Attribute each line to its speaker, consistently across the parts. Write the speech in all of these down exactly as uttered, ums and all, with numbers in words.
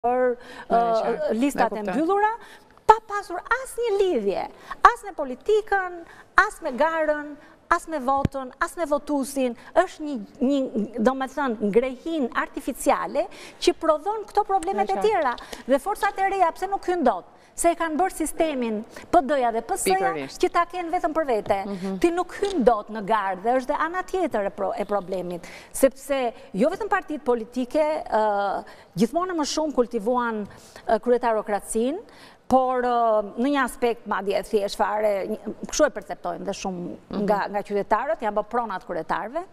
Speaker 1: për uh, listat e mbyllura, pa pasur as një lidhje, as me politikën, as me garën, as me votën, as me votusin, është një, një do me thënë, ngrehin artificiale që prodhon këto problemet e tjera. Dhe forcat e reja, pse nuk hynë dot? Se e kanë bërë sistemin P D-ja dhe P S-ja që ta kenë vetëm për vete. Ti nuk hynë dot në garë dhe është dhe ana tjetër e problemit. Sepse jo vetëm partitë politike gjithmonë më shumë kultivuan kryetarokracinë, por në një aspekt madje e thjesht fare, kështu e perceptojnë dhe shumë nga qytetarët, janë bë pronat kryetarëve,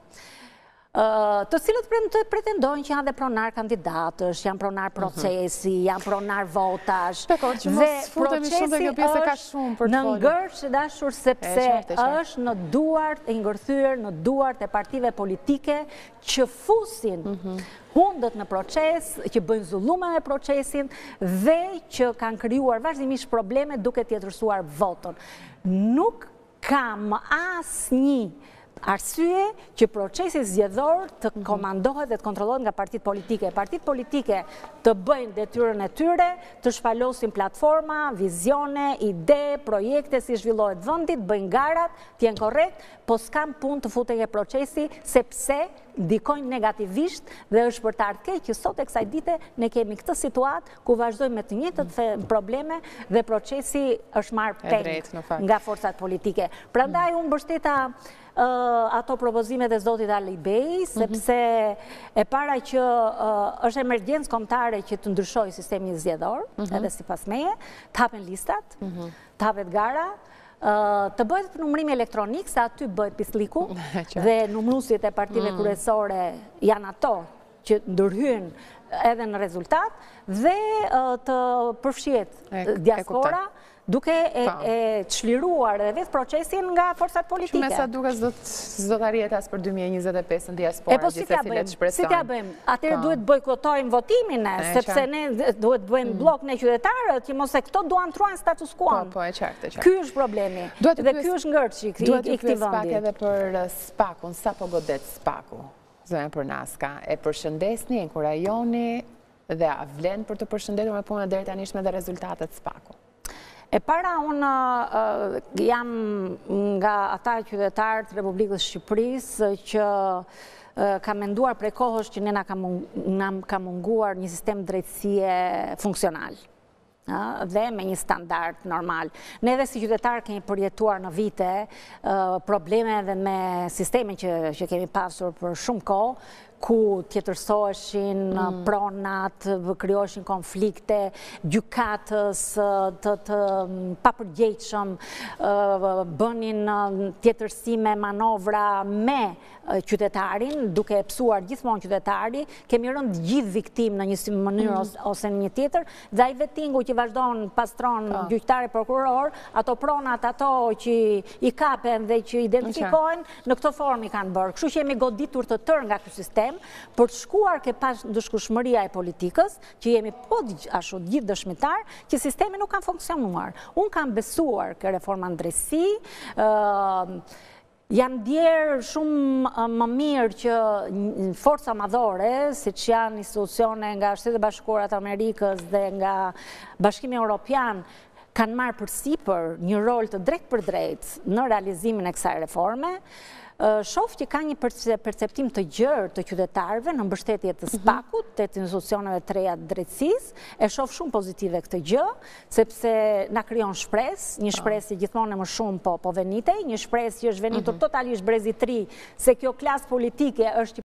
Speaker 1: të cilët pretendojnë që janë dhe pronar kandidatësh, janë pronar procesi, janë pronar votash.
Speaker 2: Pekor, që mos futemi shumë dhe kjo pjesë ka shumë për të
Speaker 1: në ngërç e dashur sepse është në duart e ngërthyer në duart e partive politike që fusin hundët në proces, që bëjnë zullume me procesin dhe që kanë krijuar vazhdimisht probleme duke tjetërsuar votën. Nuk kam asnjë arsye që procesi zgjedhor të komandohet dhe të kontrollohet nga partitë politike. Partitë politike të bëjnë detyrën e tyre, të shpalosin platforma, vizione, ide, projekte si zhvillohet vendi, të bëjnë garat, të jenë korrekt, po s'kam punë të futen e procesi sepse ndikojnë negativisht dhe është për të ardhur keq që sot e kësaj dite ne kemi këtë situatë ku vazhdojmë me të njëjtët probleme dhe procesi është marrë peng nga forcat politike. Prandaj unë mbështeta ato propozimet e zotit Ali Bej, sepse e para që është emergjencë kombëtare që të ndryshojë sistemi zgjedhor, edhe sipas meje, të hapen listat, të hapet gara, të bëhet numërimi elektronik, se aty bëhet pisliku, dhe numërusjet e partive kryesore janë ato që ndërhyjnë edhe në rezultat, dhe të përfshihet diaspora, duke e çliruar edhe vetë procesin nga forcat politike.
Speaker 2: Që me sa duke s'do të arjet as për dy mijë e njëzet e pesë në diaspora, gjithse cilet shpresojnë.
Speaker 1: Si t'ja bëjmë? Atëherë duhet bojkotojmë votimin, sepse ne duhet bëjmë blok në qytetarët, që mos e këto duan truajnë status quo-n.
Speaker 2: Po, e qartë, e qartë.
Speaker 1: Ky është problemi, dhe ky është ngërçi i këtij vendi.
Speaker 2: Duhet të pyes pak edhe për Spakun, sa po godet Spaku, zonja Përnaska, e përshëndesni, e inkurajoni dhe a vlen për të përshëndetur me punën e deri tanishme dhe rezultatet Spaku?
Speaker 1: E para, unë jam nga ata qytetarët Republikës Shqipërisë që ka menduar prej kohësh që ne na ka munguar një sistem drejtësie funksional dhe me një standard normal. Ne dhe si qytetarë kemi përjetuar në vite probleme dhe me sistemin që kemi pasur për shumë kohë, ku tjetërsoheshin pronat, krijoheshin konflikte, gjykatës të papërgjegjshëm, bënin tjetërsime, manovra me qytetarin, duke psuar gjithmonë qytetari, kemi rënë gjithë viktim në një mënyrë ose në një tjetër, dhe ai vettingu që vazhdon pastron gjyqtari prokuror, ato pronat ato që i kapen dhe që identifikojnë, në këtë formë i kanë bërë. Kështu që jemi goditur të tërë nga ky sistem, për të shkuar ke pas ndëshkushmëria e politikës, që jemi po ashtu gjithë dëshmitar, që sistemi nuk kanë funksionuar. Unë kam besuar ke reforma në drejtësi, jam djerë shumë më mirë që forca madhore, si që janë institucione nga Shtetet e Bashkuara të Amerikës dhe nga Bashkimi Evropian, kanë marrë përsipër një rol të drejt për drejt në realizimin e kësaj reforme. Shoh që ka një perceptim të gjerë të qytetarëve në mbështetje të Spakut, të institucioneve të reja të drejtësisë, e shoh shumë pozitive këtë gjë, sepse na krijon shpresë, një shpresë që gjithmonë më shumë po po venitej, një shpresë që është venitur totalisht brezitri, se kjo klasë politike është